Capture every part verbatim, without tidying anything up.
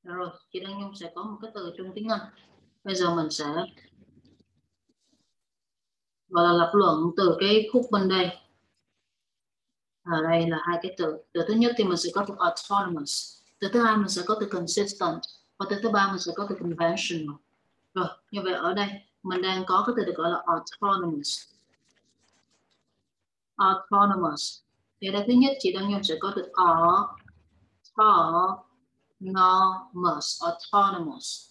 Rồi, chị Đăng Nhung sẽ có một cái từ trong tiếng Anh. Bây giờ mình sẽ gọi là lập luận từ cái khúc bên đây. Ở đây là hai cái từ. Từ thứ nhất thì mình sẽ có từ autonomous. Từ thứ hai mình sẽ có từ consistent. Và từ thứ ba mình sẽ có từ conventional. Rồi, như vậy ở đây mình đang có cái từ được gọi là autonomous. Autonomous. Thì đây thứ nhất chị Đăng Nhung sẽ có từ autonomous. Autonomous.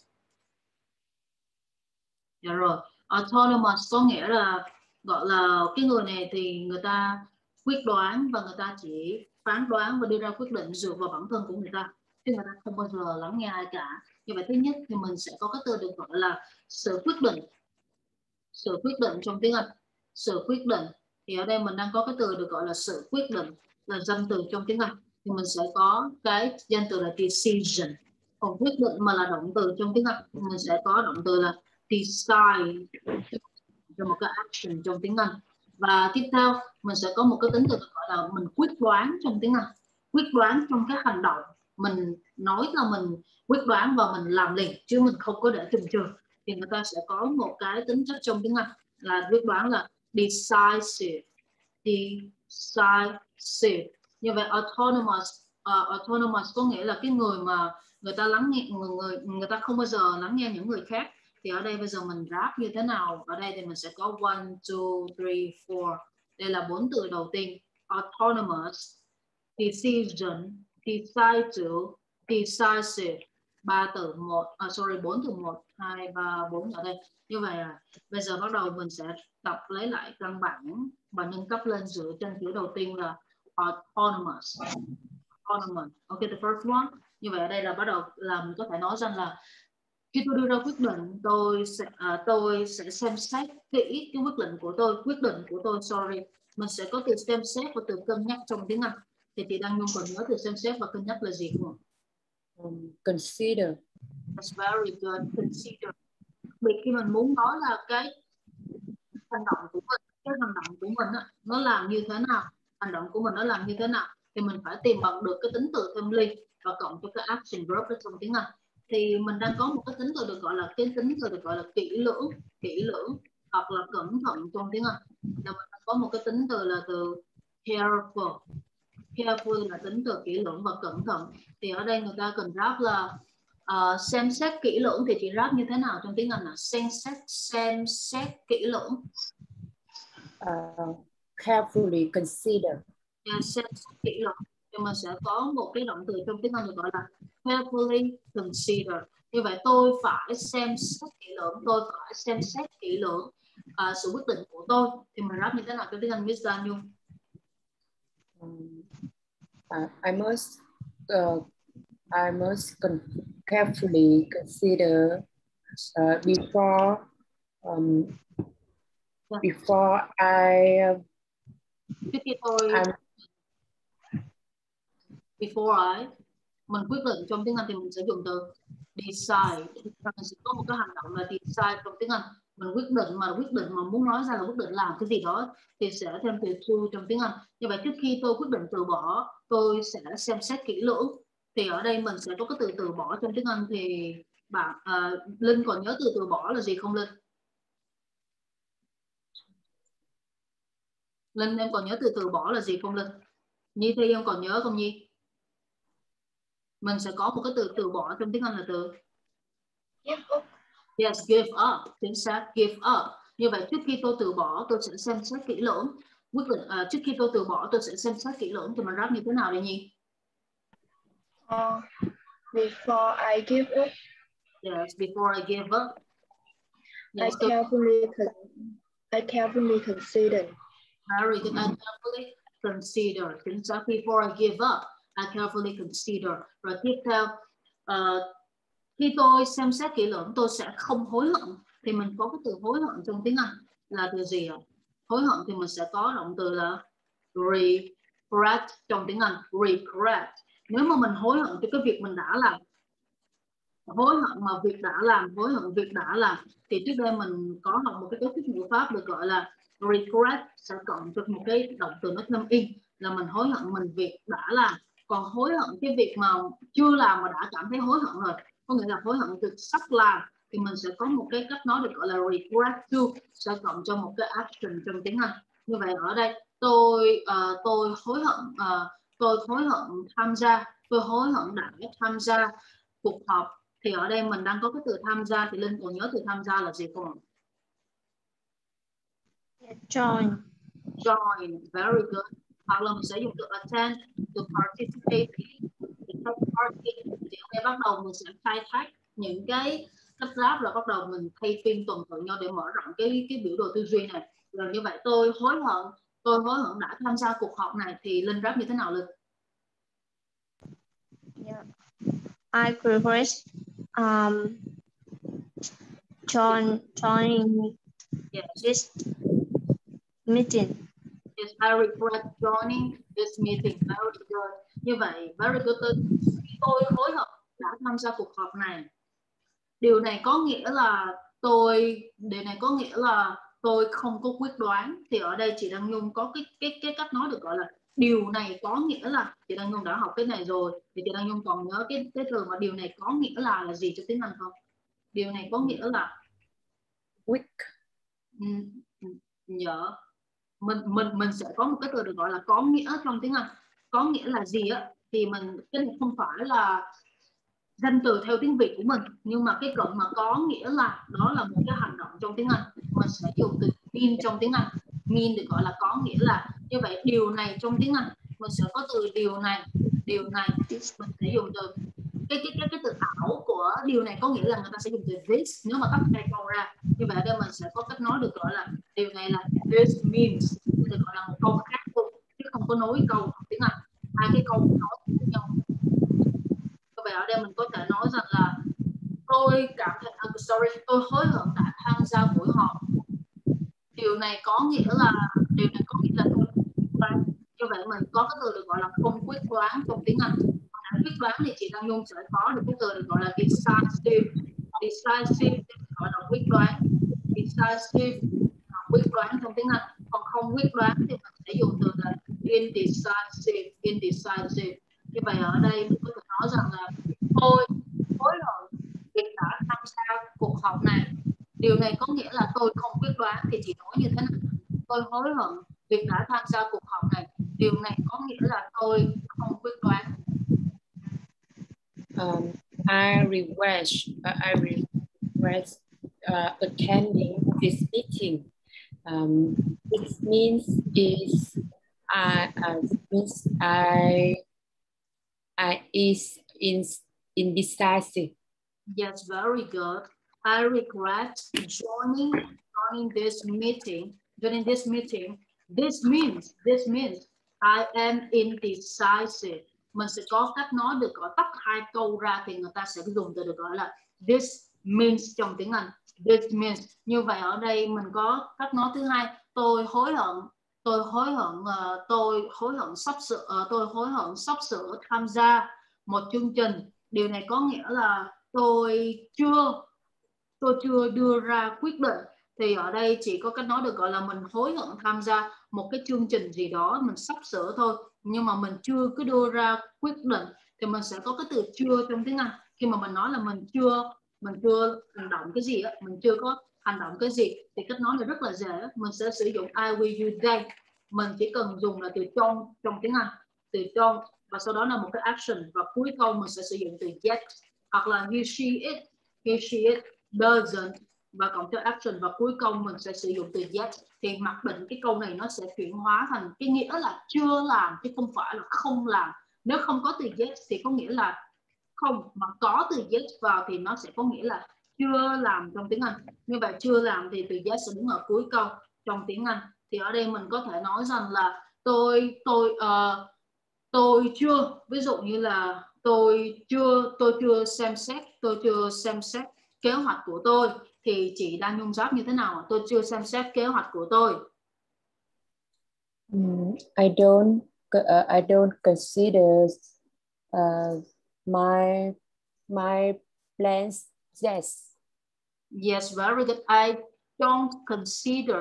Dạ rồi, autonomous có nghĩa là gọi là cái người này thì người ta quyết đoán và người ta chỉ phán đoán và đưa ra quyết định dựa vào bản thân của người ta, chứ người ta không bao giờ lắng nghe ai cả. Như vậy thứ nhất thì mình sẽ có cái từ được gọi là sự quyết định. Sự quyết định trong tiếng Anh, sự quyết định. Thì ở đây mình đang có cái từ được gọi là sự quyết định, là danh từ trong tiếng Anh. Thì mình sẽ có cái danh từ là decision. Còn quyết định mà là động từ trong tiếng Anh, mình sẽ có động từ là decide, cho một cái action trong tiếng Anh. Và tiếp theo mình sẽ có một cái tính từ gọi là mình quyết đoán trong tiếng Anh. Quyết đoán trong các hành động, mình nói là mình quyết đoán và mình làm liền chứ mình không có để chần chừ. Thì người ta sẽ có một cái tính chất trong tiếng Anh là quyết đoán là decisive. Decisive. Như vậy autonomous, uh, autonomous có nghĩa là cái người mà người ta lắng nghe, người, người, người ta không bao giờ lắng nghe những người khác. Thì ở đây bây giờ mình ráp như thế nào? Ở đây thì mình sẽ có one, two, three, four. Đây là bốn từ đầu tiên. Autonomous, decision, decisive, decisive. Ba từ một, à, sorry, bốn từ một, hai, ba, bốn ở đây. Như vậy là bây giờ bắt đầu mình sẽ tập lấy lại căn bản và nâng cấp lên dựa trên chữ đầu tiên là autonomous. Autonomous. Ok, the first one. Như vậy ở đây là bắt đầu là mình có thể nói rằng là khi tôi đưa ra quyết định, tôi sẽ à, tôi sẽ xem xét kỹ cái quyết định của tôi, quyết định của tôi, sorry. Mình sẽ có từ xem xét và từ cân nhắc trong tiếng Anh. Thì chị Đăng Nhung còn nhớ từ xem xét và cân nhắc là gì không? Um, consider. That's very good. Consider. Vì khi mình muốn nói là cái hành động của mình, cái hành động của mình á, nó làm như thế nào, hành động của mình nó làm như thế nào, thì mình phải tìm bằng được cái tính từ thêm ly và cộng cho cái action verb trong tiếng Anh. Thì mình đang có một cái tính từ được gọi là cái tính từ được gọi là kỹ lưỡng, kỹ lưỡng hoặc là cẩn thận trong tiếng Anh. Là mình có một cái tính từ là từ careful. Careful là tính từ kỹ lưỡng và cẩn thận. Thì ở đây người ta cần ráp là uh, xem xét kỹ lưỡng, thì chị ráp như thế nào trong tiếng Anh là xem xét, xem xét kỹ lưỡng. Uh, carefully consider. Yeah, xem xét kỹ lưỡng. Thì mình sẽ có một cái động từ trong tiếng Anh được gọi là carefully consider. Như vậy tôi phải xem xét kỹ lưỡng, tôi phải xem xét kỹ lưỡng uh, sự quyết định của tôi. Thì mình ráp như thế nào trong tiếng Anh, Miss Đăng Nhung? Um, uh, I must uh, I must con carefully consider uh, before um, yeah. before I uh, Trước khi tôi I'm... before I mình quyết định trong tiếng Anh thì mình sẽ dùng từ decide. Mình sẽ có một cái hành động là decide trong tiếng Anh. Mình quyết định mà quyết định mà muốn nói ra là quyết định làm cái gì đó thì sẽ thêm từ to trong tiếng Anh. Như vậy trước khi tôi quyết định từ bỏ, tôi sẽ xem xét kỹ lưỡng. Thì ở đây mình sẽ có cái từ từ bỏ trong tiếng Anh. Thì bạn uh, Linh còn nhớ từ từ bỏ là gì không Linh? Linh em còn nhớ từ từ bỏ là gì không Linh? Nhi Thi em còn nhớ không Nhi? Mình sẽ có một cái từ từ bỏ trong tiếng Anh là từ give up. Yes, give up. Chính xác, give up. Như vậy trước khi tôi từ bỏ, tôi sẽ xem xét kỹ lưỡng. Quyết định uh, trước khi tôi từ bỏ, tôi sẽ xem xét kỹ lưỡng. Thì mình ráp như thế nào đây Nhi? Uh, before I give up. Yes, before I give up. Yes, I carefully I carefully consider. Very good. I carefully consider. Chính xác, before I give up, I carefully consider. Rồi tiếp theo, uh, khi tôi xem xét kỹ lưỡng, tôi sẽ không hối hận. Thì mình có cái từ hối hận trong tiếng Anh là từ gì ạ? Hối hận thì mình sẽ có động từ là regret trong tiếng Anh. Regret. Nếu mà mình hối hận cho cái việc mình đã làm, hối hận mà việc đã làm, hối hận việc đã làm, thì trước đây mình có học một cái cấu trúc ngữ pháp được gọi là regret sẽ cộng cho một cái động từ nó thêm in, là mình hối hận mình việc đã làm. Còn hối hận cái việc mà chưa làm mà đã cảm thấy hối hận rồi, có nghĩa là hối hận việc sắp làm, thì mình sẽ có một cái cách nói được gọi là regret to, sẽ cộng cho một cái action trong tiếng Anh. Như vậy ở đây tôi uh, tôi hối hận uh, tôi hối hận tham gia tôi hối hận đã tham gia cuộc họp, thì ở đây mình đang có cái từ tham gia, thì Linh còn nhớ từ tham gia là gì không ạ? Join. Join, very good. Hoặc là mình sẽ dùng từ attend, to participate, to take part in. Thì ở đây bắt đầu mình sẽ khai thác những cái cách ráp, rồi bắt đầu mình thay phiên tuần tự nhau để mở rộng cái cái biểu đồ tư duy này. Rồi như vậy tôi hối hận tôi hối hận đã tham gia cuộc họp này, thì Linh ráp như thế nào Linh? Yeah. I regret um join joining Yes. this meeting. Yes, I regret joining this meeting. Very good. Như vậy, very good. Tôi, tôi hối hận đã tham gia cuộc họp này. Điều này có nghĩa là tôi, điều này có nghĩa là tôi không có quyết đoán. Thì ở đây chị Đăng Nhung có cái cái cái cách nói được gọi là điều này có nghĩa là, chị Đăng Nhung đã học cái này rồi, thì chị Đăng Nhung còn nhớ cái cái từ mà điều này có nghĩa là là gì cho tiếng Anh không? Điều này có nghĩa là Weak. Nhớ mình mình mình sẽ có một cái từ được gọi là có nghĩa trong tiếng Anh. Có nghĩa là gì á, thì mình cái này không phải là danh từ theo tiếng Việt của mình, nhưng mà cái cụm mà có nghĩa là đó là một cái hành động trong tiếng Anh, mình sẽ dùng từ mean trong tiếng Anh. Mean được gọi là có nghĩa là. Như vậy điều này trong tiếng Anh mình sẽ có từ điều này, điều này mình sẽ dùng từ cái cái cái cái từ ảo của điều này có nghĩa là người ta sẽ dùng từ this nếu mà tách hai câu ra. Như vậy ở đây mình sẽ có cách nói được gọi là điều này là this means, được gọi là một câu khác luôn chứ không có nối câu tiếng Anh, hai cái câu nói với nhau. Như vậy ở đây mình có thể nói rằng là tôi cảm thấy uh, sorry tôi hối hận đã tham gia buổi họp. Điều này có nghĩa là điều này có nghĩa là tôi đoán. Như vậy mình có cái từ được gọi là không quyết đoán trong tiếng Anh. Quyết đoán thì chị Đăng Nhung sẽ có được cái từ được gọi là decisive. Decisive gọi là quyết đoán. Decisive quyết đoán trong tiếng Anh. Còn không quyết đoán thì mình sẽ dùng từ là indecisive. Indecisive. Như vậy ở đây mình có thể nói rằng là tôi hối hận việc đã tham gia cuộc họp này. Điều này có nghĩa là tôi không quyết đoán, thì chị nói như thế nào? Tôi hối hận việc đã tham gia cuộc họp này. Điều này có nghĩa là tôi không quyết đoán. Um, I regret, uh, I regret uh, attending this meeting. Um, it means is I uh, means I I is in indecisive. Yes, very good. I regret joining joining this meeting. Joining this meeting. This means this means I am indecisive. Mình sẽ có cách nói được gọi tách hai câu ra thì người ta sẽ dùng từ được gọi là this means trong tiếng Anh. This means. Như vậy ở đây mình có cách nói thứ hai. Tôi hối hận. Tôi hối hận. Uh, tôi hối hận sắp sửa. Uh, tôi hối hận sắp sửa tham gia một chương trình. Điều này có nghĩa là tôi chưa tôi chưa đưa ra quyết định. Thì ở đây chỉ có cách nói được gọi là mình hối hận tham gia một cái chương trình gì đó, mình sắp sửa thôi, nhưng mà mình chưa cứ đưa ra quyết định, thì mình sẽ có cái từ chưa trong tiếng Anh. Khi mà mình nói là mình chưa mình chưa hành động cái gì á, mình chưa có hành động cái gì, thì cách nói là rất là dễ. Mình sẽ sử dụng I will use they. Mình chỉ cần dùng là từ trong trong tiếng Anh, từ trong, và sau đó là một cái action, và cuối câu mình sẽ sử dụng từ yet, hoặc là he she it, he she it doesn't, và cộng cho action, và cuối câu mình sẽ sử dụng từ yet. Thì mặc định cái câu này nó sẽ chuyển hóa thành cái nghĩa là chưa làm, chứ không phải là không làm. Nếu không có từ yet thì có nghĩa là không, mà có từ yet vào thì nó sẽ có nghĩa là chưa làm trong tiếng Anh. Như vậy chưa làm thì từ yet sẽ đứng ở cuối câu trong tiếng Anh. Thì ở đây mình có thể nói rằng là tôi tôi uh, tôi chưa, ví dụ như là tôi chưa tôi chưa xem xét tôi chưa xem xét kế hoạch của tôi, thì chị đang Nhung giáp như thế nào? Tôi chưa xem xét kế hoạch của tôi. Mm, I don't uh, I don't consider uh, my my plans yet. Yes, very good. I don't consider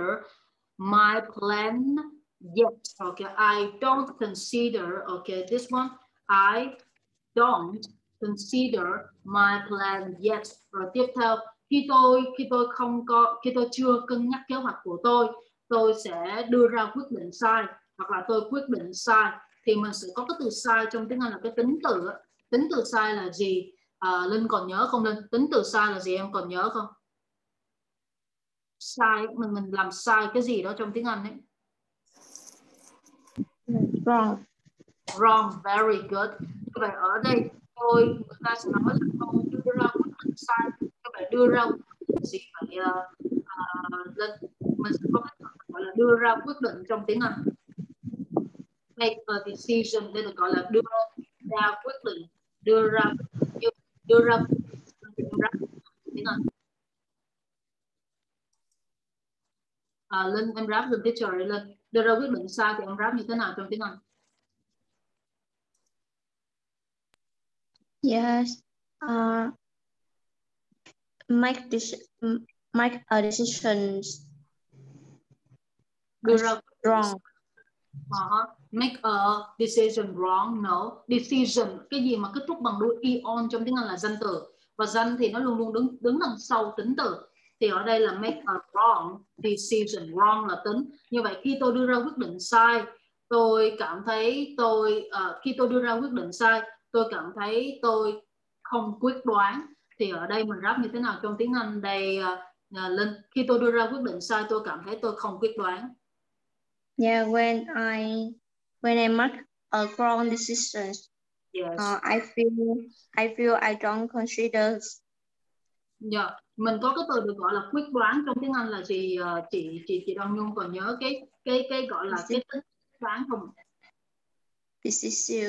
my plan yet. Okay, I don't consider. Okay, this one I don't consider my plan yet. Rồi tiếp theo, khi tôi khi tôi không có khi tôi chưa cân nhắc kế hoạch của tôi, tôi sẽ đưa ra quyết định sai, hoặc là tôi quyết định sai. Thì mình sẽ có cái từ sai trong tiếng Anh là cái tính từ. Tính từ sai là gì? À, Linh còn nhớ không Linh? Tính từ sai là gì, em còn nhớ không? Sai, mình mình làm sai cái gì đó trong tiếng Anh ấy. Wrong. Wrong, very good. Như vậy ở đây tôi người ta sẽ nói là tôi đưa ra quyết định sai. Như vậy đưa ra quyết định gì vậy? Uh, uh, Linh, mình sẽ có cái gọi là đưa ra quyết định trong tiếng Anh. Make a decision, đây được gọi là đưa ra quyết định, đưa ra đưa ra tiếng Anh. À, Linh, em ráp dùm teacher Linh. Đưa ra quyết định sai thì em ráp như thế nào trong tiếng Anh? Yes. Uh, make this make a decision. Đưa ra wrong. Uh-huh. Make a decision wrong. No. Decision, cái gì mà kết thúc bằng đuôi ion trong tiếng Anh là danh từ. Và danh thì nó luôn luôn đứng đứng đằng sau tính từ. Thì ở đây là make a wrong decision. Wrong là tính. Như vậy khi tôi đưa ra quyết định sai, tôi cảm thấy tôi uh, khi tôi đưa ra quyết định sai, tôi cảm thấy tôi không quyết đoán. Thì ở đây mình ráp như thế nào trong tiếng Anh đây uh, uh, Linh? Khi tôi đưa ra quyết định sai, tôi cảm thấy tôi không quyết đoán. Yeah, when I when I make a wrong decision, yes. uh, I feel I feel I don't consider. Yeah. Mình có cái từ được gọi là quyết đoán trong tiếng Anh là gì? Uh, chị chị chị Đăng Nhung còn nhớ cái cái cái gọi là cái tính đoán không? Decisive.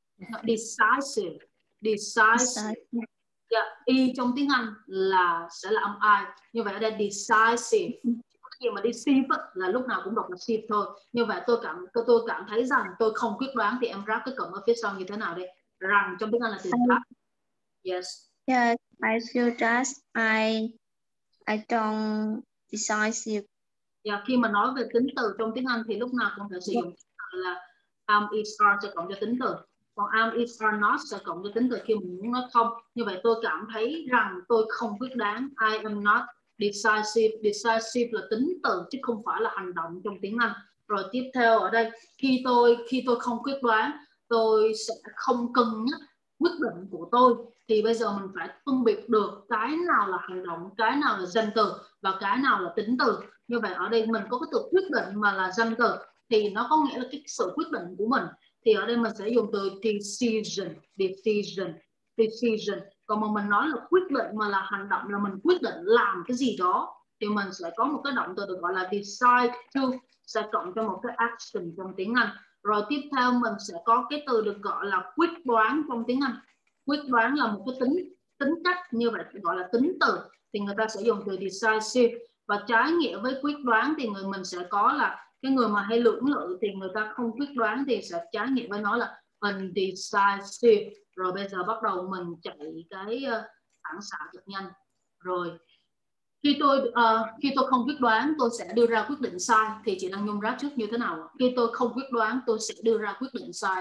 Decisive. Decisive. Yeah. Y trong tiếng Anh là sẽ là âm I. Như vậy ở đây decisive. Cái gì mà deceive là lúc nào cũng đọc là deceive thôi. Như vậy tôi cảm tôi cảm thấy rằng tôi không quyết đoán, thì em ráp cái cụm ở phía sau như thế nào đây? Rằng trong tiếng Anh là từ that. Yes. Yes, I feel that I I don't decisive. Yeah, khi mà nói về tính từ trong tiếng Anh thì lúc nào cũng phải sử dụng là am is are sẽ cộng cho tính từ. Còn am is are not sẽ cộng cho tính từ khi mình muốn nói không. Như vậy tôi cảm thấy rằng tôi không quyết đoán. I am not decisive. Decisive là tính từ chứ không phải là hành động trong tiếng Anh. Rồi tiếp theo ở đây, khi tôi khi tôi không quyết đoán, tôi sẽ không cân nhắc quyết định của tôi. Thì bây giờ mình phải phân biệt được cái nào là hành động, cái nào là danh từ và cái nào là tính từ. Như vậy ở đây mình có cái từ quyết định mà là danh từ thì nó có nghĩa là cái sự quyết định của mình. Thì ở đây mình sẽ dùng từ decision, decision, decision. Còn mà mình nói là quyết định mà là hành động, là mình quyết định làm cái gì đó, thì mình sẽ có một cái động từ được gọi là decide to, sẽ cộng cho một cái action trong tiếng Anh. Rồi tiếp theo mình sẽ có cái từ được gọi là quyết đoán trong tiếng Anh. Quyết đoán là một cái tính tính cách, như vậy gọi là tính từ, thì người ta sẽ dùng từ decisive. Và trái nghĩa với quyết đoán thì người mình sẽ có là cái người mà hay lưỡng lự thì người ta không quyết đoán, thì sẽ trái nghĩa với nó là undecisive. Rồi bây giờ bắt đầu mình chạy cái phản xạ thật nhanh. Rồi khi tôi uh, khi tôi không quyết đoán, tôi sẽ đưa ra quyết định sai. Thì chị Đăng Nhung ráp trước như thế nào? Khi tôi không quyết đoán, tôi sẽ đưa ra quyết định sai.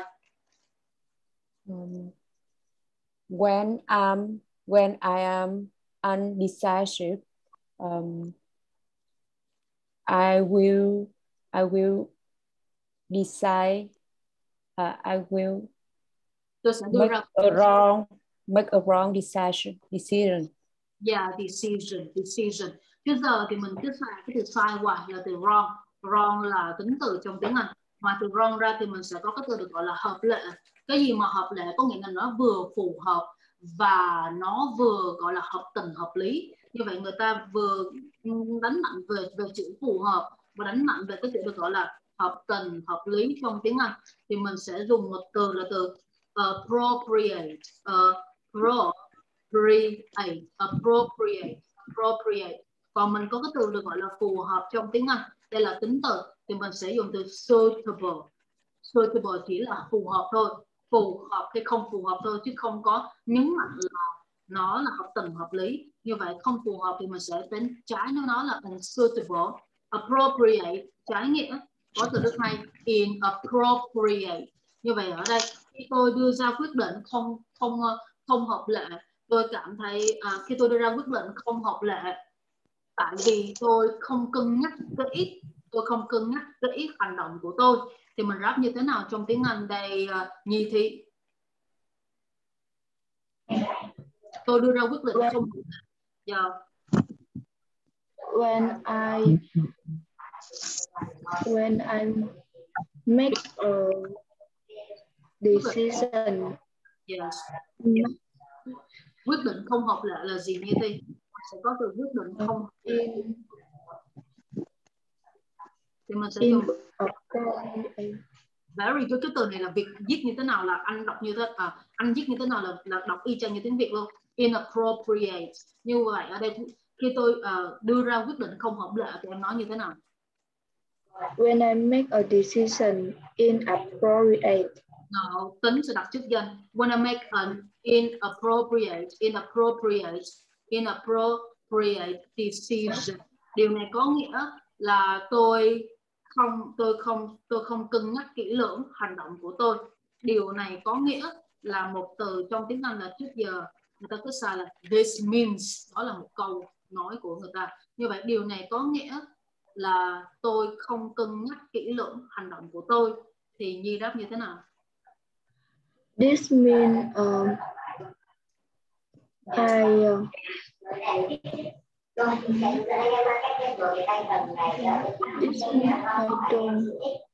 Um, when I'm when I am undecisive, um, I will I will decide. Uh, I will tôi sẽ đưa make ra a wrong make a wrong decision. Decision. Yeah, decision, decision. Chứ giờ thì mình cứ xài cái từ sai hoài là từ wrong. Wrong là tính từ trong tiếng Anh. Mà từ wrong ra thì mình sẽ có cái từ được gọi là hợp lệ. Cái gì mà hợp lệ có nghĩa là nó vừa phù hợp và nó vừa gọi là hợp tình hợp lý. Như vậy người ta vừa đánh mạnh về về chữ phù hợp và đánh mạnh về cái chữ được gọi là hợp tình hợp lý trong tiếng Anh. Thì mình sẽ dùng một từ là từ appropriate. Uh, Appropriate, appropriate, appropriate. Còn mình có cái từ được gọi là phù hợp trong tiếng Anh. Đây là tính từ thì mình sẽ dùng từ suitable. Suitable chỉ là phù hợp thôi. Phù hợp hay không phù hợp thôi, chứ không có nhấn mạnh là nó là hợp tình hợp lý. Như vậy không phù hợp thì mình sẽ tính trái với nó là unsuitable. Appropriate trái nghĩa có từ rất hay, inappropriate. Như vậy ở đây khi tôi đưa ra quyết định không không không hợp lệ, tôi cảm thấy à, khi tôi đưa ra quyết định không hợp lệ tại vì tôi không cân nhắc kỹ, tôi không cân nhắc kỹ hành động của tôi, thì mình ráp như thế nào trong tiếng Anh đây uh, Nhi Thị? Tôi đưa ra quyết định when, không hợp lệ. Yeah. when I when I make a decision. Yes. Quyết định không hợp lệ là gì Nhi Thị? Sẽ có từ quyết định không hợp lệ. In, thì mình sẽ in dùng a very good. Cái từ này là việc viết như thế nào là anh đọc như thế à, anh viết như thế nào là, là đọc y chang như tiếng Việt luôn. Inappropriate. Như vậy ở đây khi tôi uh, đưa ra quyết định không hợp lệ thì em nói như thế nào? When I make a decision inappropriate. No, tính sẽ đặt chức danh. When I make an inappropriate, inappropriate, inappropriate decision. Điều này có nghĩa là tôi không, tôi không, tôi không cân nhắc kỹ lưỡng hành động của tôi. Điều này có nghĩa là một từ trong tiếng Anh là trước giờ người ta cứ xài là this means, đó là một câu nói của người ta. Như vậy điều này có nghĩa là tôi không cân nhắc kỹ lưỡng hành động của tôi. Thì Nhi đáp như thế nào? This means um, I uh, this means I don't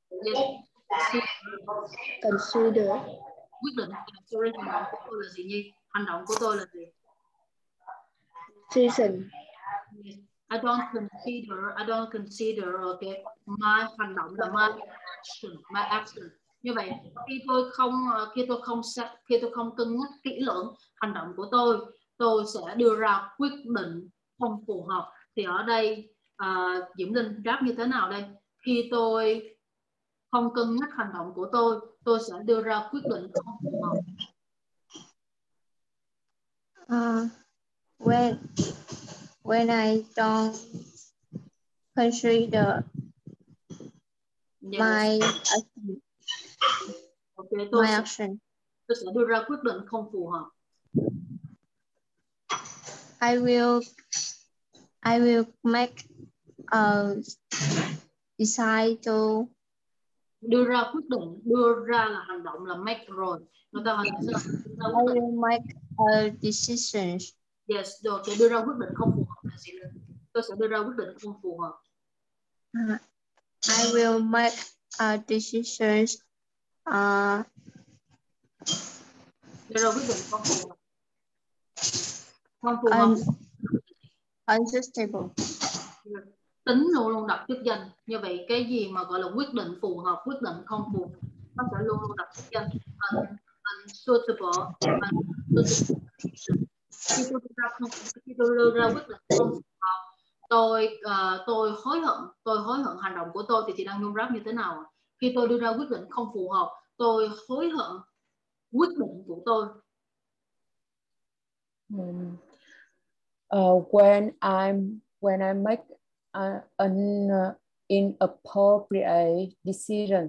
consider. Quyết định sorry, hành động của tôi là gì Nhi? Hành động của tôi là gì? Decision. I don't consider, I don't consider, okay. My hành động là my action, my action. Như vậy khi tôi không khi tôi không khi tôi không cân nhắc kỹ lưỡng hành động của tôi, tôi sẽ đưa ra quyết định không phù hợp. Thì ở đây uh, Diễm Linh đáp như thế nào đây? Khi tôi không cân nhắc hành động của tôi, tôi sẽ đưa ra quyết định không phù hợp. Uh, when when I don't consider Yes. my action, okay, tôi my sẽ, action, tôi sẽ đưa ra quyết định không phù hợp. I will I will make a decide to đưa ra quyết định, đưa ra là hành động là make rồi. Người ta hỏi là I will make a decision. Yes, rồi cái đưa ra quyết định không phù hợp là gì nữa? Tôi sẽ đưa ra quyết định không phù hợp. Uh, I will make a decision. Uh, đưa ra quyết định không phù hợp. Không phù hợp. Un unsuitable. Tính luôn luôn đặt chức danh. Như vậy cái gì mà gọi là quyết định phù hợp, quyết định không phù hợp, nó sẽ luôn luôn đặt chức danh. Un, unsuitable. unsuitable. Khi tôi đưa ra không, khi tôi đưa ra quyết định không phù hợp, tôi uh, tôi hối hận, tôi hối hận hành động của tôi, thì chị đang nhung ráp như thế nào? Khi tôi đưa ra quyết định không phù hợp, tôi hối hận quyết định của tôi. Um, uh, when I'm when I make uh, an uh, inappropriate decision.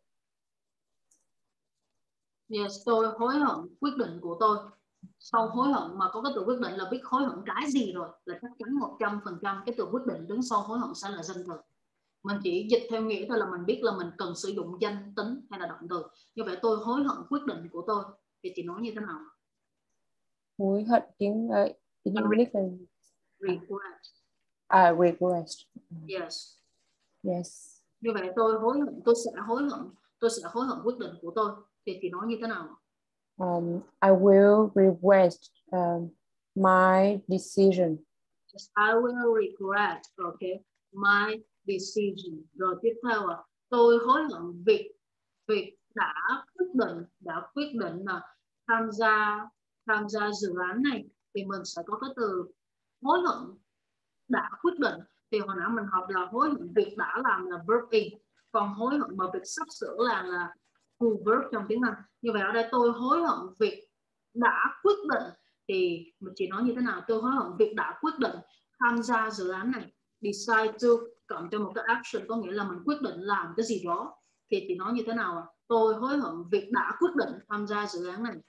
Yes, tôi hối hận quyết định của tôi. Sau hối hận mà có cái từ quyết định là biết hối hận cái gì rồi, là chắc chắn một trăm phần trăm cái từ quyết định đứng sau hối hận sẽ là danh từ. Mình chỉ dịch theo nghĩa thôi là mình biết là mình cần sử dụng danh tính hay là động từ. Như vậy tôi hối hận quyết định của tôi, thì chị nói như thế nào? Hối hận tiếng uh, tiếng English là regret. À, regret. Yes. Yes. Như vậy tôi hối hận, tôi sẽ hối hận, tôi sẽ hối hận quyết định của tôi, thì chị nói như thế nào? Um, I will regret um, my decision. Yes, I will regret, okay, my decision. Rồi tiếp theo à, tôi hối hận việc việc đã quyết định đã quyết định là tham gia tham gia dự án này, thì mình sẽ có cái từ hối hận đã quyết định. Thì hồi nãy mình học là hối hận việc đã làm là verb in, còn hối hận mà việc sắp sửa làm là full verb trong tiếng Anh. Như vậy ở đây tôi hối hận việc đã quyết định, thì mình chỉ nói như thế nào? Tôi hối hận việc đã quyết định tham gia dự án này. Decide to cộng cho một cái action có nghĩa là mình quyết định làm cái gì đó. thì chị nói như thế nào ạ? Tôi hối hận việc đã quyết định tham gia dự án này.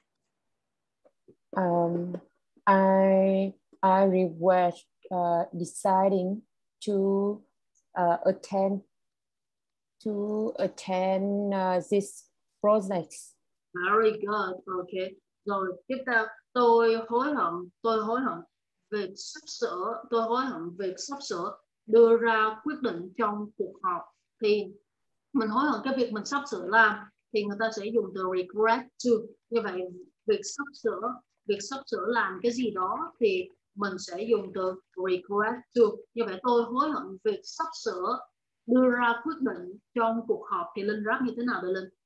Um, I I regret uh, deciding to uh, attend to attend uh, this project. Very good. Okay. Rồi tiếp theo, tôi hối hận, tôi hối hận việc sắp sửa, tôi hối hận việc sắp sửa đưa ra quyết định trong cuộc họp. Thì mình hối hận cái việc mình sắp sửa làm thì người ta sẽ dùng từ regret to. Như vậy việc sắp sửa, việc sắp sửa làm cái gì đó thì mình sẽ dùng từ regret to. Như vậy tôi hối hận việc sắp sửa đưa ra quyết định trong cuộc họp thì Linh ráp như thế nào đây Linh?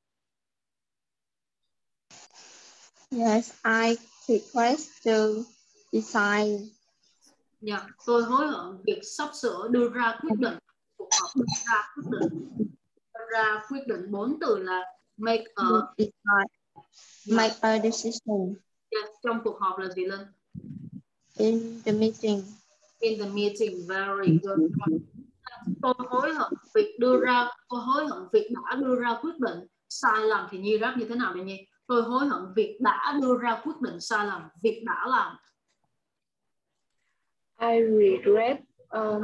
Yes, I regret to decide. Yeah, tôi hối hận việc sắp sửa đưa ra quyết định. Cuộc họp đưa ra quyết định. Đưa ra quyết định bốn từ là make a, Decide. Make a decision yeah, trong cuộc họp là gì Linh? in the meeting. In the meeting, very good. Tôi hối hận việc đưa ra, tôi hối hận việc đã đưa ra quyết định sai lầm thì Nhi ráp như thế nào đây Nhi? Tôi hối hận việc đã đưa ra quyết định sai lầm, việc đã làm. I regret um,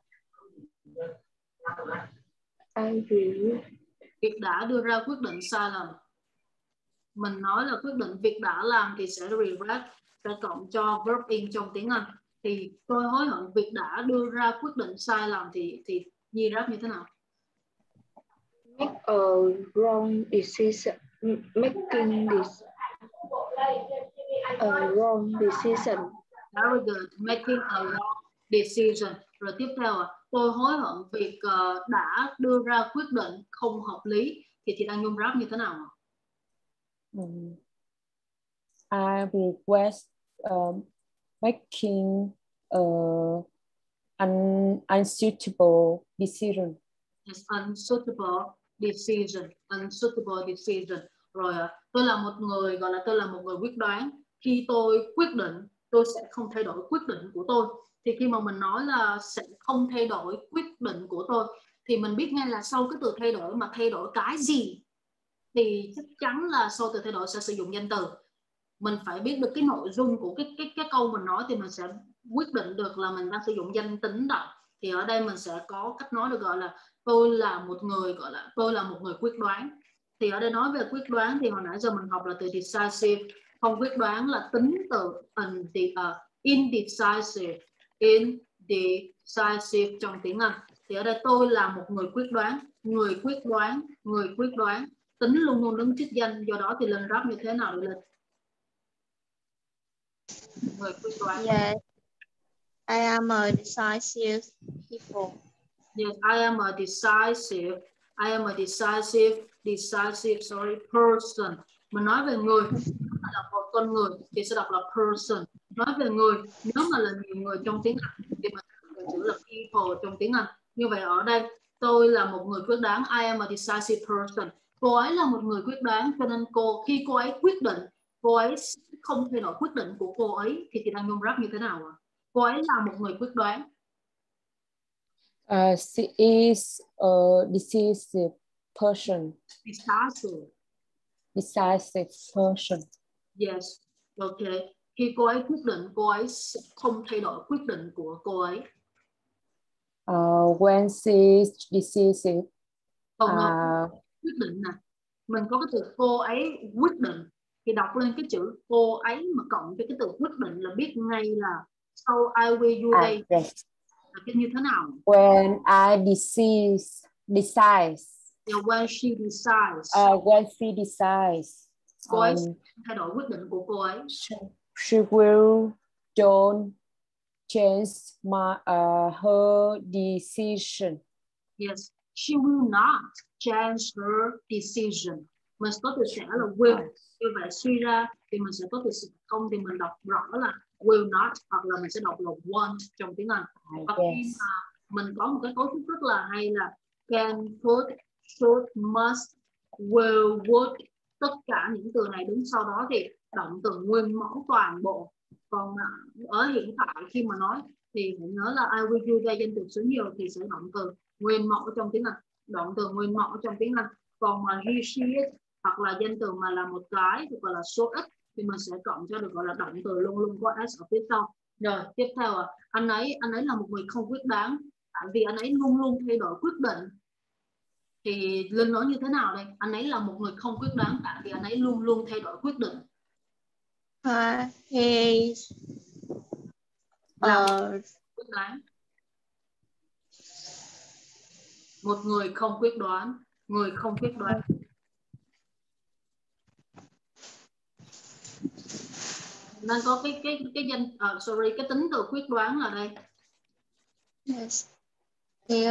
I regret Việc đã đưa ra quyết định sai lầm. Mình nói là quyết định việc đã làm thì sẽ regret, sẽ cộng cho verb in trong tiếng Anh. Thì tôi hối hận việc đã đưa ra quyết định sai lầm thì thì Nhi ráp như thế nào? make a wrong decision, making this a wrong decision. Very good. Making a wrong decision. Rồi tiếp theo à, tôi hối hận việc uh, đã đưa ra quyết định không hợp lý thì chị đang Nhung ráp như thế nào? Um, I regret um, making a un, unsuitable decision. Yes, unsuitable decision. Unsuitable decision. Rồi à, tôi là một người gọi là tôi là một người quyết đoán. Khi tôi quyết định, tôi sẽ không thay đổi quyết định của tôi. Thì khi mà mình nói là sẽ không thay đổi quyết định của tôi thì mình biết ngay là sau cái từ thay đổi mà thay đổi cái gì thì chắc chắn là sau từ thay đổi sẽ sử dụng danh từ. Mình phải biết được cái nội dung của cái cái cái câu mình nói thì mình sẽ quyết định được là mình đang sử dụng danh tính đâu. Thì ở đây mình sẽ có cách nói được gọi là tôi là một người gọi là tôi là một người quyết đoán. Thì ở đây nói về quyết đoán thì hồi nãy giờ mình học là từ decisive, không quyết đoán là tính từ uh, indecisive, indecisive trong tiếng Anh. Thì ở đây tôi là một người quyết đoán, người quyết đoán, người quyết đoán, tính luôn luôn đứng trước danh, do đó thì lên ráp như thế nào để lên? Người quyết đoán. Yes, I am a decisive people. Yes, I am a decisive. I am a decisive, decisive, sorry, person. Mình nói về người, là một con người thì sẽ đọc là person. Nói về người, nếu mà là nhiều người trong tiếng Anh thì mình dùng chữ là people trong tiếng Anh. Như vậy ở đây, tôi là một người quyết đoán. I am a decisive person. Cô ấy là một người quyết đoán, cho nên cô khi cô ấy quyết định, cô ấy không thay đổi quyết định của cô ấy thì chị đang dùng rap như thế nào ạ? Cô ấy là một người quyết đoán. Uh, she is a decisive person. Decisive. Decisive person. Yes. Ok. Khi cô ấy quyết định, cô ấy sẽ không thay đổi quyết định của cô ấy. Uh, when she is decisive. Còn uh, quyết định nè, mình có cái từ cô ấy quyết định thì đọc lên cái chữ cô ấy mà cộng với cái từ quyết định là biết ngay là sau I will you đây uh, yes. là cái như thế nào. When I decide, decides. Yeah, when she decides. Uh, when she decides. Cô ấy Um, thay đổi quyết định của cô ấy. she, she will don't change my uh, her decision. Yes, she will not change her decision. Mình có từ sẽ là will. Như vậy suy ra thì mình sẽ có từ sẽ không thì mình đọc rõ là will not hoặc là mình sẽ đọc là won't trong tiếng Anh. Và khi mà mình có một cái cấu trúc rất là hay là can, could, should, must, will, would, tất cả những từ này đứng sau đó thì động từ nguyên mẫu toàn bộ. Còn ở hiện tại khi mà nói thì hãy nhớ là I will you đây danh từ số nhiều thì sẽ động từ nguyên mẫu trong tiếng Anh. động từ nguyên mẫu trong tiếng Anh. Còn mà he, she, it hoặc là danh từ mà là một cái thì gọi là số ít thì mình sẽ cộng cho được gọi là động từ luôn luôn có s ở phía sau. Rồi tiếp theo à, anh ấy anh ấy là một người không quyết đoán, tại vì anh ấy luôn luôn thay đổi quyết định. Thì Linh nói như thế nào đây? Anh ấy là một người không quyết đoán tại vì anh ấy luôn luôn thay đổi quyết định. Uh, he Là uh, quyết đoán. Một người không quyết đoán, người không quyết đoán. Nên có cái cái cái danh uh, sorry cái tính từ quyết đoán là đây. yes. He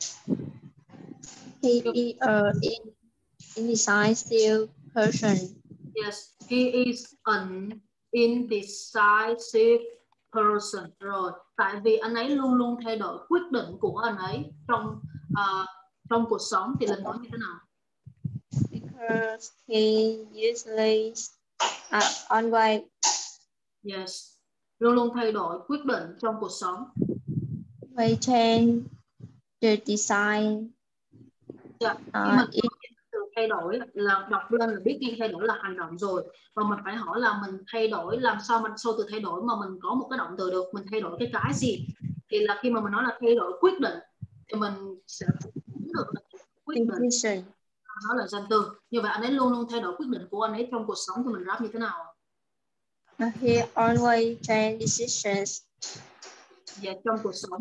he is a in, indecisive person. Yes, he is an indecisive person. Rồi, tại vì anh ấy luôn luôn thay đổi quyết định của anh ấy trong uh, trong cuộc sống thì Linh nói như thế nào? Because he usually uh, always Yes, luôn luôn thay đổi quyết định trong cuộc sống. may change the design. Yeah. Uh, Khi mình it, từ thay đổi là đọc lên là biết ngay thay đổi là hành động rồi, và mình phải hỏi là mình thay đổi làm sao mình sau từ thay đổi mà mình có một cái động từ được, mình thay đổi cái cái gì? Thì là khi mà mình nói là thay đổi quyết định thì mình sẽ được là quyết định decision. đó là danh từ. Như vậy anh ấy luôn luôn thay đổi quyết định của anh ấy trong cuộc sống thì mình ráp như thế nào? Uh, he always change decisions Dạ, trong cuộc sống.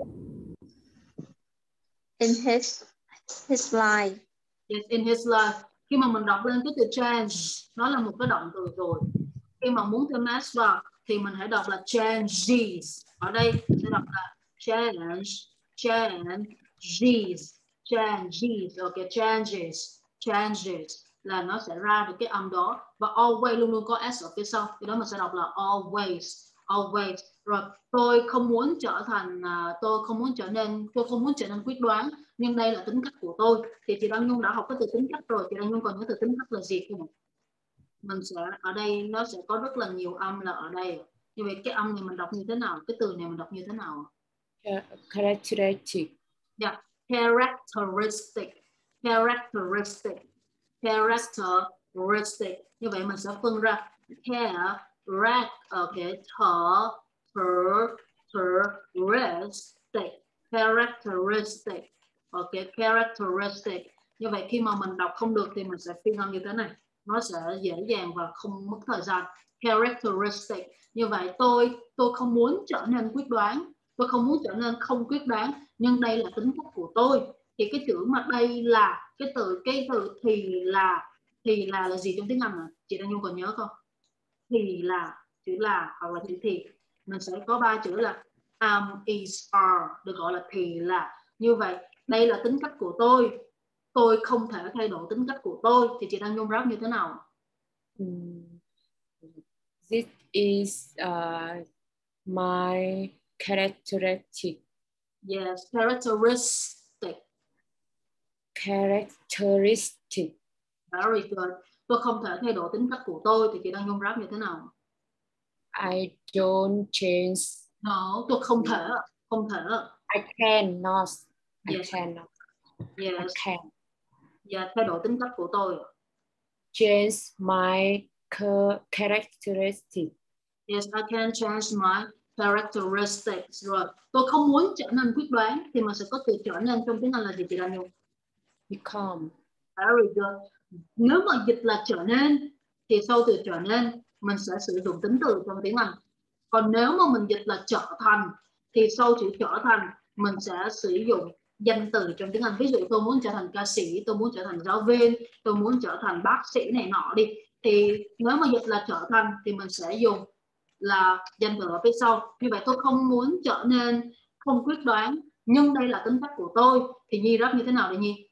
in his his life. Yes, in his life. Khi mà mình đọc lên cái từ change, nó là một cái động từ rồi. Khi mà muốn thêm s vào thì mình hãy đọc là changes. Ở đây sẽ đọc là change, changes, changes, ok, changes, changes là nó sẽ ra được cái âm đó, và always luôn luôn có s ở phía sau, thì đó mình sẽ đọc là always, always. Rồi tôi không muốn trở thành, uh, tôi không muốn trở nên, tôi không muốn trở nên quyết đoán, nhưng đây là tính cách của tôi. Thì chị Đăng Nhung đã học cái từ tính cách rồi, chị Đăng Nhung còn nhớ từ tính cách là gì không? Mình sẽ ở đây nó sẽ có rất là nhiều âm là ở đây. Như vậy cái âm này mình đọc như thế nào? Cái từ này mình đọc như thế nào? Characteristic. Yeah, characteristic, characteristic, characteristic. Như vậy mình sẽ phân ra care, rat, ok, thở, thở, characteristic, characteristic, ok, characteristic. Như vậy khi mà mình đọc không được thì mình sẽ phiên âm như thế này, nó sẽ dễ dàng và không mất thời gian. Characteristic. Như vậy tôi tôi không muốn trở nên quyết đoán, tôi không muốn trở nên không quyết đoán, nhưng đây là tính cách của tôi. Thì cái chữ mà đây là cái từ cái từ thì là thì là là gì trong tiếng Anh à? Chị Đăng Nhung còn nhớ không? Thì là chữ là hoặc là chữ thì, mình sẽ có ba chữ là am, is, are được gọi là thì là. Như vậy đây là tính cách của tôi, tôi không thể thay đổi tính cách của tôi, thì chị Đăng Nhung ráp như thế nào? This is uh, my characteristic. Yes, characteristic. Characteristic. Very good. Tôi không thể thay đổi tính cách của tôi, thì chị Đăng Nhung ráp như thế nào? I don't change. No, tôi không thể, không thể. I cannot. I Yes. cannot. Yes. I can. Dạ, thay đổi tính cách của tôi. Change my characteristic. Yes, I can change my characteristics. Rồi, tôi không muốn trở nên quyết đoán thì mình sẽ có từ trở nên trong tiếng Anh là gì chị Đăng Nhung? Become. Very good. Nếu mà dịch là trở nên thì sau từ trở nên mình sẽ sử dụng tính từ trong tiếng Anh. Còn nếu mà mình dịch là trở thành thì sau chữ trở thành mình sẽ sử dụng danh từ trong tiếng Anh. Ví dụ tôi muốn trở thành ca sĩ, tôi muốn trở thành giáo viên, tôi muốn trở thành bác sĩ này nọ đi. Thì nếu mà dịch là trở thành thì mình sẽ dùng là danh từ ở phía sau. Như vậy tôi không muốn trở nên không quyết đoán, nhưng đây là tính cách của tôi. Thì Nhi ráp như thế nào để Nhi?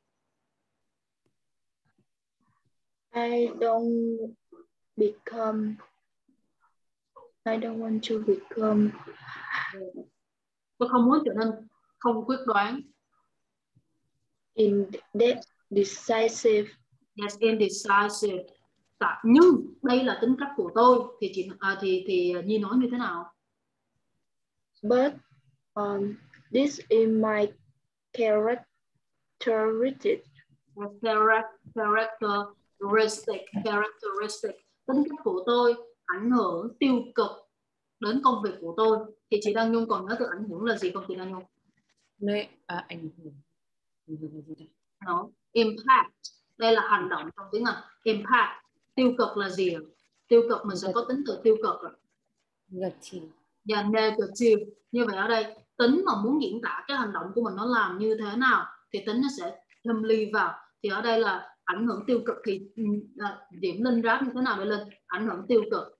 I don't become. I don't want to become. Tôi không muốn trở nên không quyết đoán. Indecisive. Yes, indecisive. Tạ, nhưng đây là tính cách của tôi thì chị à, thì thì Nhi nói như thế nào? But um, this is my character. characteristic. Characteristic, characteristic, tính cách của tôi ảnh hưởng tiêu cực đến công việc của tôi. Thì chị Đăng Nhung còn nhớ từ ảnh hưởng là gì không chị Đăng Nhung? Nơi à, ảnh hưởng. Ảnh hưởng là gì đây? No. Impact, đây là hành động trong tiếng Anh. Impact, tiêu cực là gì? Tiêu cực mình sẽ có tính từ tiêu cực. Negative. Và negative. Như vậy ở đây tính mà muốn diễn tả cái hành động của mình nó làm như thế nào thì tính nó sẽ thêm ly vào. Thì ở đây là ảnh hưởng tiêu cực thì à, điểm Linh ráp như thế nào để Linh? Ảnh hưởng tiêu cực.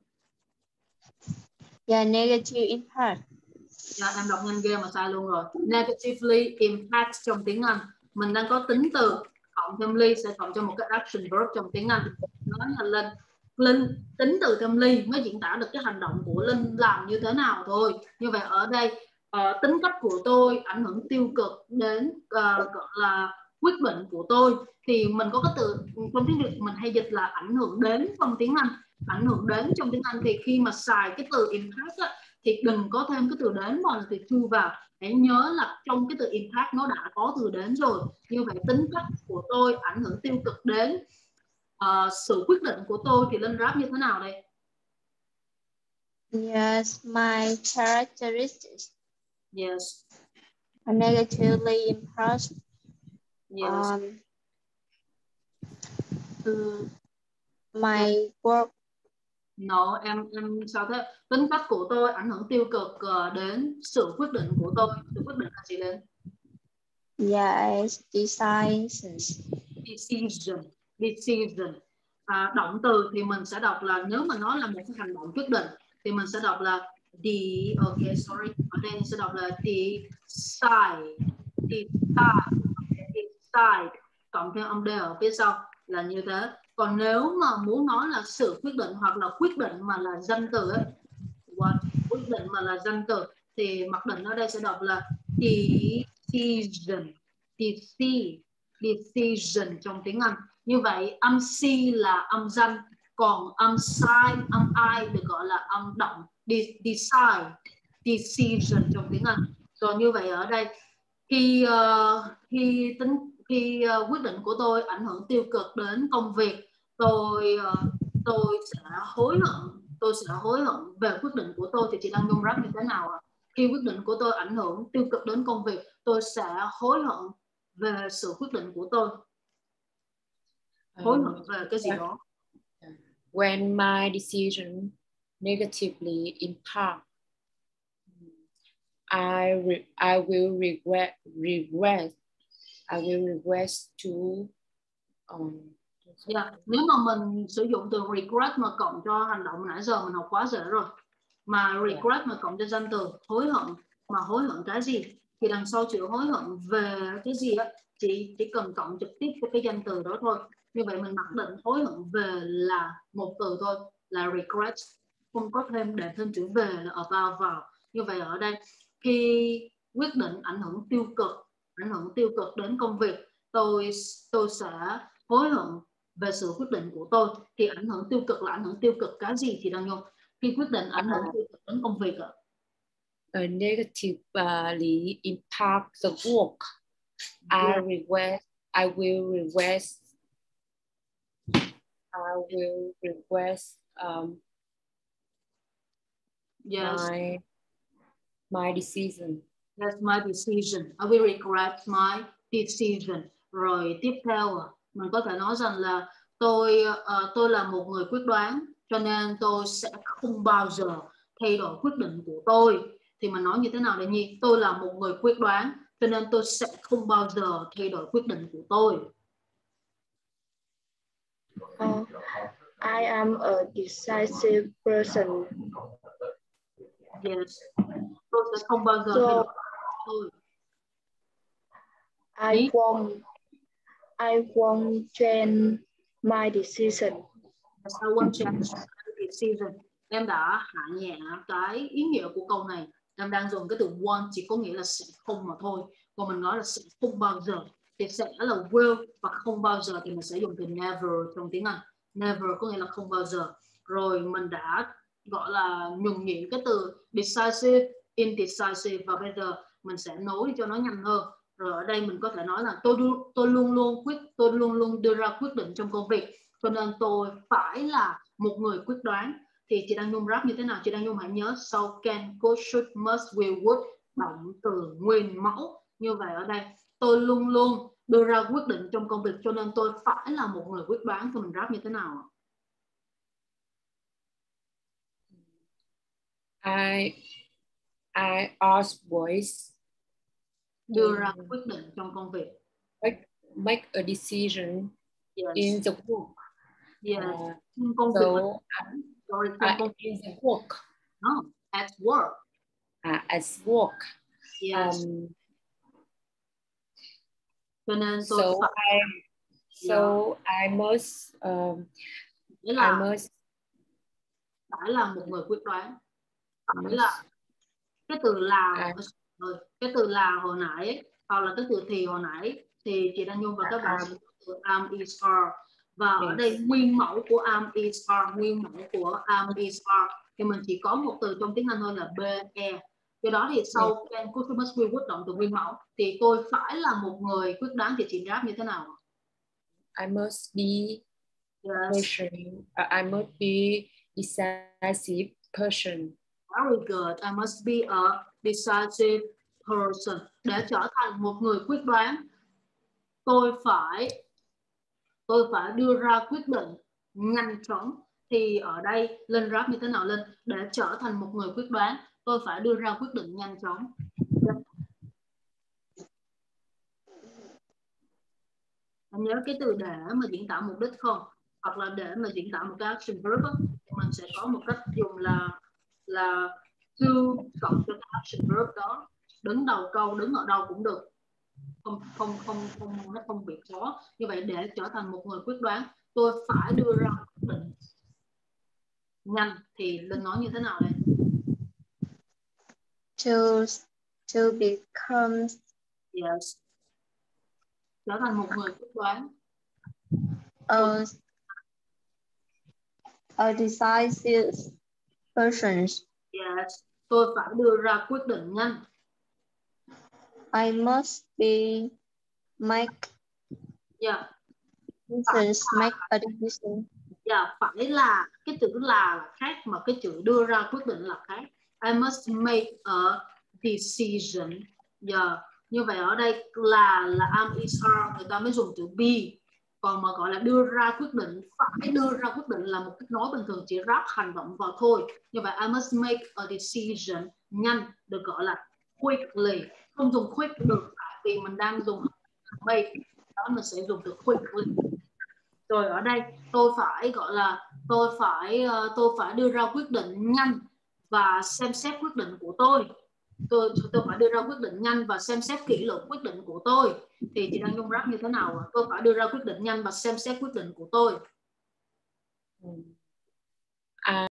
Yeah, negative impact. Dạ, em đọc nhanh ghê mà sai luôn rồi. Negatively impact trong tiếng Anh. Mình đang có tính từ cộng thêm ly sẽ cộng cho một cái action verb trong tiếng Anh. Nói là Linh. Linh tính từ thêm ly mới diễn tả được cái hành động của Linh làm như thế nào thôi. Như vậy ở đây uh, tính cách của tôi ảnh hưởng tiêu cực đến uh, gọi là quyết định của tôi. Thì mình có cái từ trong tiếng Việt mình hay dịch là ảnh hưởng đến trong tiếng Anh. Ảnh hưởng đến trong tiếng Anh thì khi mà xài cái từ impact á, thì đừng có thêm cái từ đến mà là từ to vào. Hãy nhớ là trong cái từ impact nó đã có từ đến rồi. Như vậy tính cách của tôi ảnh hưởng tiêu cực đến uh, sự quyết định của tôi thì Linh ráp như thế nào đây? Yes, my characteristics Yes. are negatively impressed. Yes. Um, um, my work. No, em em sao thế? Tính cách của tôi ảnh hưởng tiêu cực uh, đến sự quyết định của tôi. Sự quyết định là gì Linh? Yes, decisions. Decision. Decision. À, động từ thì mình sẽ đọc là nếu mà nó là một cái hành động quyết định thì mình sẽ đọc là the, okay, sorry, ở đây sẽ đọc là decide, decide, decide, cộng thêm âm d ở phía sau là như thế. Còn nếu mà muốn nói là sự quyết định hoặc là quyết định mà là danh từ ấy, what, quyết định mà là danh từ thì mặc định ở đây sẽ đọc là decision, decision, decision trong tiếng Anh. Như vậy âm C là âm danh, còn âm sai, âm I được gọi là âm động. Decide, decision trong tiếng Anh. Rồi như vậy ở đây khi uh, khi tính khi uh, quyết định của tôi ảnh hưởng tiêu cực đến công việc, tôi uh, tôi sẽ hối hận, tôi sẽ hối hận về quyết định của tôi. Thì chị đang Nhung ráp như thế nào ạ? Khi quyết định của tôi ảnh hưởng tiêu cực đến công việc, tôi sẽ hối hận về sự quyết định của tôi. Hối hận về cái gì đó. When my decision negatively impact, I re I will regret regret I will regret to um, yeah. Nếu mà mình sử dụng từ regret mà cộng cho hành động nãy giờ mình học quá dễ rồi. Mà regret mà cộng cho danh từ hối hận, mà hối hận cái gì? Thì đằng sau chữ hối hận về cái gì á, chị chỉ cần cộng trực tiếp với cái danh từ đó thôi. Như vậy mình mặc định hối hận về là một từ thôi, là regret, không có thêm để thêm chữ về là about vào. Như vậy ở đây khi quyết định ảnh hưởng tiêu cực, ảnh hưởng tiêu cực đến công việc, tôi tôi sẽ hối hận về sự quyết định của tôi. Thì ảnh hưởng tiêu cực là ảnh hưởng tiêu cực cái gì thì Đăng Nhung? Khi quyết định ảnh hưởng tiêu cực đến công việc ạ. A negatively impact the work. I Yeah. regret. I will regret. I will regret um, Yes. my my decision. That's my decision. I will regret my decision. Rồi tiếp theo mình có thể nói rằng là tôi uh, tôi là một người quyết đoán, cho nên tôi sẽ không bao giờ thay đổi quyết định của tôi. Thì mình nói như thế nào đây Nhi? Tôi là một người quyết đoán, cho nên tôi sẽ không bao giờ thay đổi quyết định của tôi. Uh, I am a decisive person. Yes. Tôi sẽ không bao giờ So, thay đổi tôi. I won't I won't change my decision. I won't change my decision. Em đã hạ nhẹ cái ý nghĩa của câu này. Em đang dùng cái từ won't chỉ có nghĩa là sẽ không mà thôi. Còn mình nói là sẽ không bao giờ thì sẽ là will, và không bao giờ thì mình sẽ dùng từ never trong tiếng Anh. Never có nghĩa là không bao giờ. Rồi mình đã gọi là nhuần nhuyễn cái từ decisive, indecisive, và bây giờ mình sẽ nối cho nó nhanh hơn. Rồi ở đây mình có thể nói là tôi tôi luôn luôn quyết tôi luôn luôn đưa ra quyết định trong công việc, cho nên tôi phải là một người quyết đoán. Thì chị Đăng Nhung rap như thế nào? Chị Đăng Nhung hãy nhớ so, can, could, should, must, will, would, động từ nguyên mẫu. Như vậy ở đây tôi luôn luôn đưa ra quyết định trong công việc, cho nên tôi phải là một người quyết đoán. Thì mình rap như thế nào? I I always đưa ra quyết định trong công việc. Make, make a decision Yes. in the work. Yes. Uh, in công so, việc. Sorry, uh, công... in the work. No, at work. Uh, at work. Yes. Um, cho nên tôi so phải... I so yeah. I must um, là I must phải là một người quyết đoán. Phải là cái từ là I, cái từ là hồi nãy ấy, hoặc là cái từ thì hồi nãy thì chị Đăng Nhung và các bạn sẽ có từ am, is, are, và yes. Ở đây nguyên mẫu của am, is, are, nguyên mẫu của am, is, are thì mình chỉ có một từ trong tiếng Anh thôi là be. Do đó thì sau yes. can, could, must, will, would động từ nguyên mẫu thì tôi phải là một người quyết đoán. Thì chị ráp như thế nào? I must be yes. person. I must be decisive person. Very good. I must be a decisive person. Để trở thành một người quyết đoán, tôi phải tôi phải đưa ra quyết định nhanh chóng. Thì ở đây Linh rap như thế nào Linh? Để trở thành một người quyết đoán, tôi phải đưa ra quyết định nhanh chóng. Anh nhớ cái từ để mà diễn tả mục đích không? Hoặc là để mà diễn tả một cái action verb đó, thì mình sẽ có một cách dùng là là to cộng cho cái action verb đó, đứng đầu câu, đứng ở đâu cũng được, không không không không nó không bị khó. Như vậy để trở thành một người quyết đoán, tôi phải đưa ra quyết định nhanh. Thì Linh nói như thế nào đây? To to become yes. Trở thành một người quyết đoán. a a decisive person. Yes. Tôi phải đưa ra quyết định nhanh. I must be make yeah. decisions, make a decision. Yeah, phải là cái chữ là là khác mà cái chữ đưa ra quyết định là khác. I must make a decision. Yeah. Như vậy ở đây là là am, is, are người ta mới dùng chữ be. Còn mà gọi là đưa ra quyết định, phải đưa ra quyết định là một cách nói bình thường, chỉ ráp hành động vào thôi. Như vậy I must make a decision, nhanh, được gọi là quickly. Không dùng quick được vì mình đang dùng make, đó mình sẽ dùng từ quickly. Rồi ở đây tôi phải gọi là tôi phải tôi phải đưa ra quyết định nhanh và xem xét quyết định của tôi. Tôi tôi phải đưa ra quyết định nhanh và xem xét kỹ lưỡng quyết định của tôi. Thì chị đang dùng rap như thế nào? Tôi phải đưa ra quyết định nhanh và xem xét quyết định của tôi. I